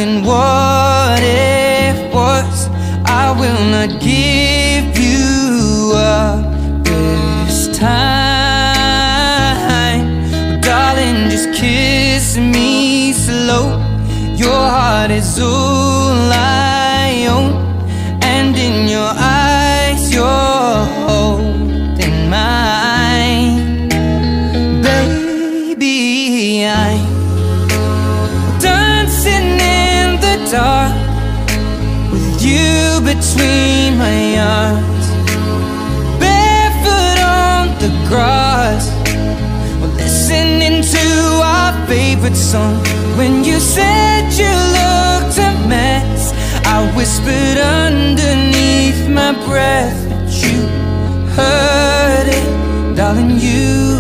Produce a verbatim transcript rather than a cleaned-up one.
doing what if was. I will not give you up this time. Oh, darling, just kiss me slow. Your heart is all I own, and in your eyes you're holding mine. Baby, I'm dancing in the dark with you between my arms, barefoot on the grass, we're listening to our favorite song. When you said you looked a mess, I whispered underneath my breath, but you heard it, darling, you